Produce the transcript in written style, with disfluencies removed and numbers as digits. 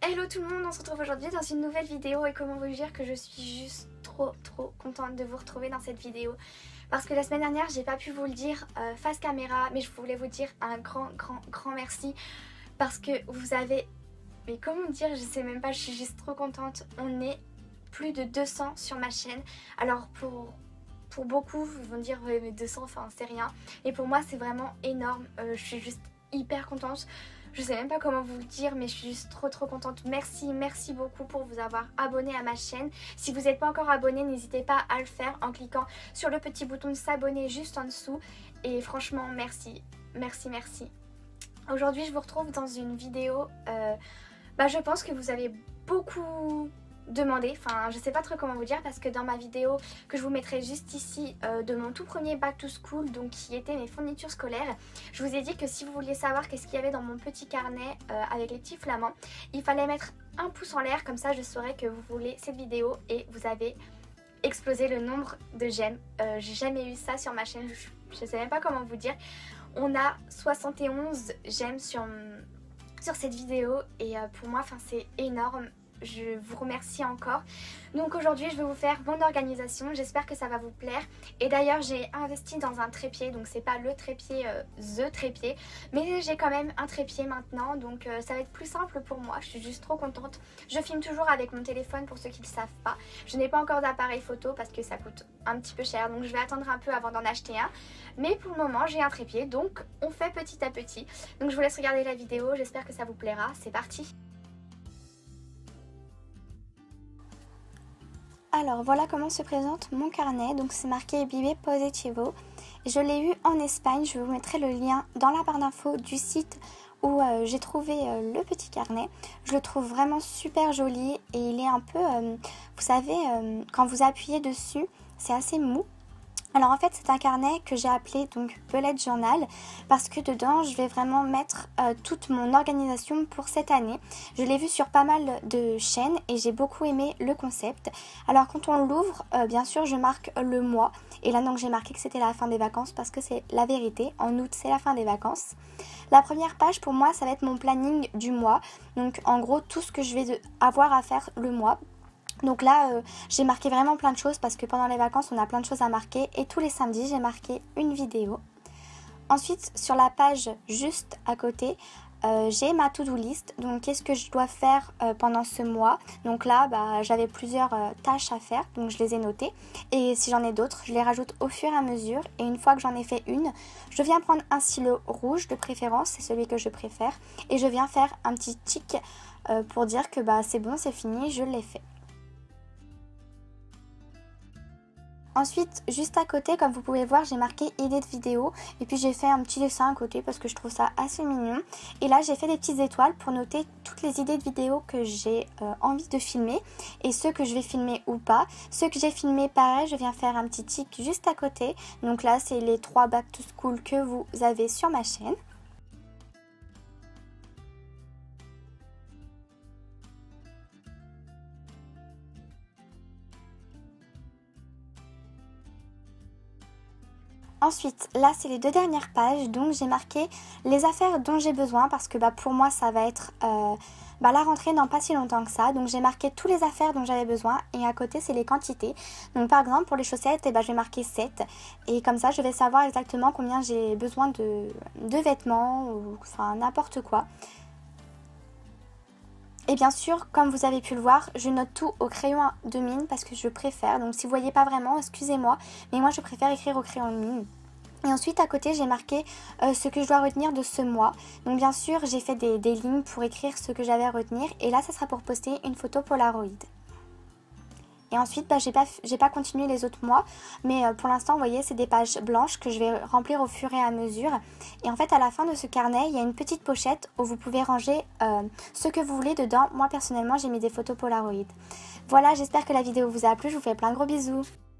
Hello tout le monde, on se retrouve aujourd'hui dans une nouvelle vidéo et comment vous dire que je suis juste trop contente de vous retrouver dans cette vidéo parce que la semaine dernière j'ai pas pu vous le dire face caméra, mais je voulais vous dire un grand merci parce que vous avez, mais comment dire, je sais même pas, je suis juste trop contente. On est plus de 200 sur ma chaîne. Alors pour beaucoup ils vont dire ouais, mais 200 enfin c'est rien, et pour moi c'est vraiment énorme. Je suis juste hyper contente. Je sais même pas comment vous le dire, mais je suis juste trop contente. Merci beaucoup pour vous avoir abonné à ma chaîne. Si vous n'êtes pas encore abonné, n'hésitez pas à le faire en cliquant sur le petit bouton de s'abonner juste en dessous. Et franchement, merci. Aujourd'hui, je vous retrouve dans une vidéo, je pense que vous avez beaucoup demandé, enfin je sais pas trop comment vous dire, parce que dans ma vidéo que je vous mettrai juste ici de mon tout premier back to school, donc qui était mes fournitures scolaires, je vous ai dit que si vous vouliez savoir qu'est-ce qu'il y avait dans mon petit carnet avec les petits flamands, il fallait mettre un pouce en l'air, comme ça je saurais que vous voulez cette vidéo et vous avez explosé le nombre de j'aime. J'ai jamais eu ça sur ma chaîne, je sais même pas comment vous dire. On a 71 j'aime sur cette vidéo et pour moi c'est énorme. Je vous remercie encore. Donc aujourd'hui je vais vous faire mon organisation, j'espère que ça va vous plaire. Et d'ailleurs j'ai investi dans un trépied, donc c'est pas le trépied, the trépied, mais j'ai quand même un trépied maintenant, donc ça va être plus simple pour moi. Je suis juste trop contente. Je filme toujours avec mon téléphone pour ceux qui ne le savent pas. Je n'ai pas encore d'appareil photo parce que ça coûte un petit peu cher, donc je vais attendre un peu avant d'en acheter un. Mais pour le moment j'ai un trépied, donc on fait petit à petit. Donc je vous laisse regarder la vidéo, j'espère que ça vous plaira. C'est parti. Alors voilà comment se présente mon carnet, donc c'est marqué Vive Positivo. Je l'ai eu en Espagne, je vous mettrai le lien dans la barre d'infos du site où j'ai trouvé le petit carnet. Je le trouve vraiment super joli et il est un peu, vous savez, quand vous appuyez dessus, c'est assez mou. Alors en fait c'est un carnet que j'ai appelé donc Bullet Journal parce que dedans je vais vraiment mettre toute mon organisation pour cette année. Je l'ai vu sur pas mal de chaînes et j'ai beaucoup aimé le concept. Alors quand on l'ouvre, bien sûr je marque le mois et là donc j'ai marqué que c'était la fin des vacances parce que c'est la vérité, en août c'est la fin des vacances. La première page pour moi ça va être mon planning du mois, donc en gros tout ce que je vais avoir à faire le mois. Donc là j'ai marqué vraiment plein de choses parce que pendant les vacances on a plein de choses à marquer et tous les samedis j'ai marqué une vidéo. Ensuite sur la page juste à côté j'ai ma to-do list, donc qu'est-ce que je dois faire pendant ce mois. Donc là j'avais plusieurs tâches à faire, donc je les ai notées et si j'en ai d'autres je les rajoute au fur et à mesure, et une fois que j'en ai fait une, je viens prendre un stylo rouge de préférence, c'est celui que je préfère, et je viens faire un petit tic pour dire que c'est bon, c'est fini, je l'ai fait. Ensuite, juste à côté, comme vous pouvez voir, j'ai marqué idée de vidéo et puis j'ai fait un petit dessin à côté parce que je trouve ça assez mignon. Et là, j'ai fait des petites étoiles pour noter toutes les idées de vidéos que j'ai envie de filmer et ceux que je vais filmer ou pas. Ceux que j'ai filmés, pareil, je viens faire un petit tic juste à côté. Donc là, c'est les 3 back to school que vous avez sur ma chaîne. Ensuite, là c'est les 2 dernières pages, donc j'ai marqué les affaires dont j'ai besoin parce que pour moi ça va être la rentrée dans pas si longtemps que ça. Donc j'ai marqué toutes les affaires dont j'avais besoin et à côté c'est les quantités. Donc par exemple pour les chaussettes, je vais marquer 7 et comme ça je vais savoir exactement combien j'ai besoin de vêtements ou enfin n'importe quoi. Et bien sûr, comme vous avez pu le voir, je note tout au crayon de mine parce que je préfère. Donc si vous ne voyez pas vraiment, excusez-moi, mais moi je préfère écrire au crayon de mine. Et ensuite à côté j'ai marqué ce que je dois retenir de ce mois. Donc bien sûr j'ai fait des lignes pour écrire ce que j'avais à retenir. Et là ça sera pour poster une photo Polaroid. Et ensuite j'ai pas continué les autres mois, mais pour l'instant vous voyez c'est des pages blanches que je vais remplir au fur et à mesure. Et en fait à la fin de ce carnet il y a une petite pochette où vous pouvez ranger ce que vous voulez dedans. Moi personnellement j'ai mis des photos Polaroid. Voilà, j'espère que la vidéo vous a plu, je vous fais plein de gros bisous.